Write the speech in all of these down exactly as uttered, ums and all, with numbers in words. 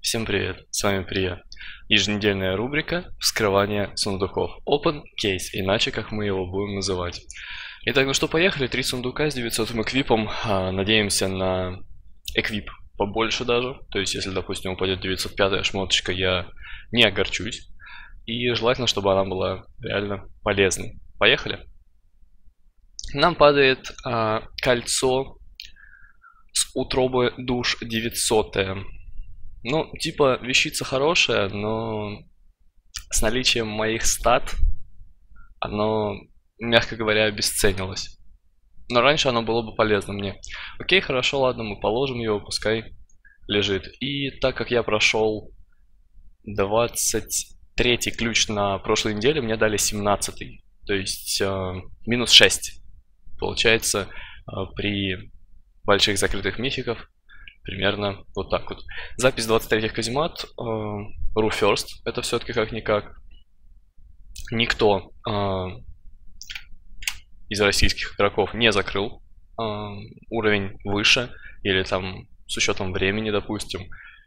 Всем привет, с вами Прия. Еженедельная рубрика «Вскрывание сундуков». Open Case, иначе как мы его будем называть. Итак, ну что, поехали. Три сундука с девятисотым эквипом. А, надеемся на эквип побольше даже. То есть, если, допустим, упадет девятьсот пятая шмоточка, я не огорчусь. И желательно, чтобы она была реально полезной. Поехали. Нам падает а, кольцо с утробы душ девятьсот. Ну, типа, вещица хорошая, но с наличием моих стат оно, мягко говоря, обесценилось. Но раньше оно было бы полезно мне. Окей, хорошо, ладно, мы положим его, пускай лежит. И так как я прошел двадцать третий ключ на прошлой неделе, мне дали семнадцатый. То есть э, минус шесть. Получается, э, при больших закрытых мификов примерно вот так вот. Запись двадцать третьих каземат. Ru First. Это все-таки как-никак. Никто э, из российских игроков не закрыл э, уровень выше. Или там с учетом времени, допустим.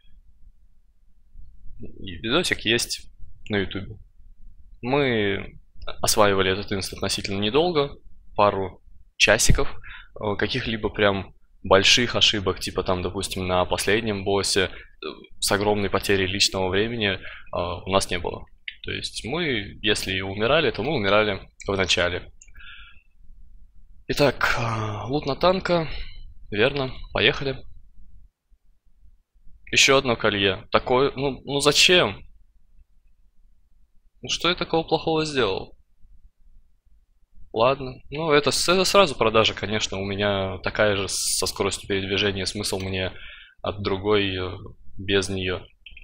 И видосик есть на ютубе. Мы осваивали этот инст относительно недолго. Пару часиков. Каких-либо прям больших ошибок, типа там, допустим, на последнем боссе с огромной потерей личного времени э, у нас не было. То есть мы, если и умирали, то мы умирали в начале. Итак, э, лут на танка. Верно, поехали. Еще одно колье. Такое, ну, ну зачем? Ну что я такого плохого сделал? Ладно, ну это, это сразу продажа, конечно, у меня такая же со скоростью передвижения, смысл мне от другой без нее.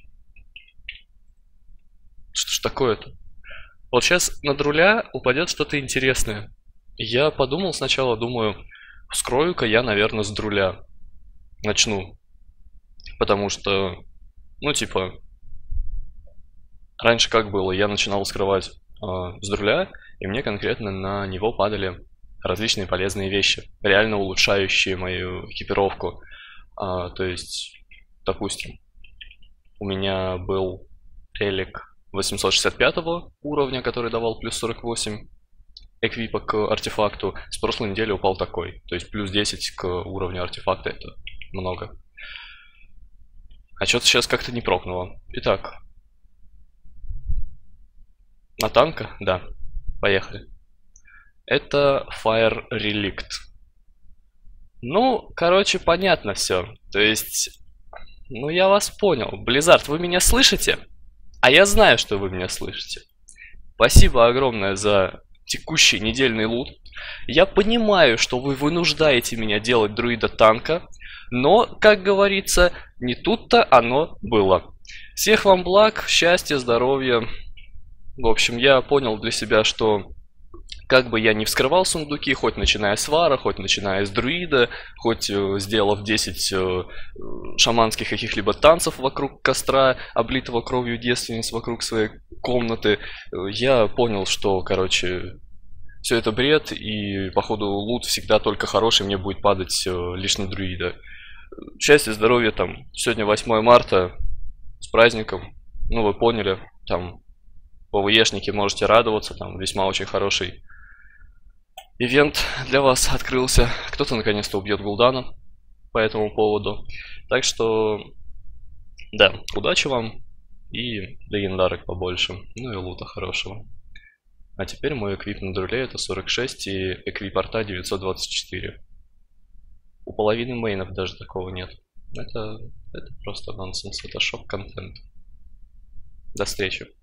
Что ж такое-то? Вот сейчас над руля упадет что-то интересное. Я подумал сначала, думаю, вскрою-ка я, наверное, с друля. Начну. Потому что, ну типа, раньше как было, я начинал скрывать э, с друля, и мне конкретно на него падали различные полезные вещи, реально улучшающие мою экипировку. А, то есть, допустим, у меня был релик восемьсот шестьдесят пятого уровня, который давал плюс сорок восемь эквипа к артефакту. С прошлой недели упал такой, то есть плюс десять к уровню артефакта, это много. А что-то сейчас как-то не прокнуло. Итак, на танка, да. Поехали. Это Fire Relict. Ну, короче, понятно все. То есть, ну я вас понял. Blizzard, вы меня слышите? А я знаю, что вы меня слышите. Спасибо огромное за текущий недельный лут. Я понимаю, что вы вынуждаете меня делать друида танка. Но, как говорится, не тут-то оно было. Всех вам благ, счастья, здоровья. В общем, я понял для себя, что как бы я не вскрывал сундуки, хоть начиная с вара, хоть начиная с друида, хоть э, сделав десять э, шаманских каких-либо танцев вокруг костра, облитого кровью девственниц вокруг своей комнаты, э, я понял, что, короче, все это бред, и походу лут всегда только хороший, мне будет падать э, лишь на друида. Счастья, здоровья, там, сегодня восьмое марта, с праздником, ну вы поняли, там... ПВЕшники, можете радоваться, там весьма очень хороший ивент для вас открылся. Кто-то наконец-то убьет Гул'дана по этому поводу. Так что, да, удачи вам и легендарок побольше, ну и лута хорошего. А теперь мой эквип на друле это сорок шесть и эквип арта девятьсот двадцать четыре. У половины мейнов даже такого нет. Это, это просто нонсенс, это шок-контент. До встречи.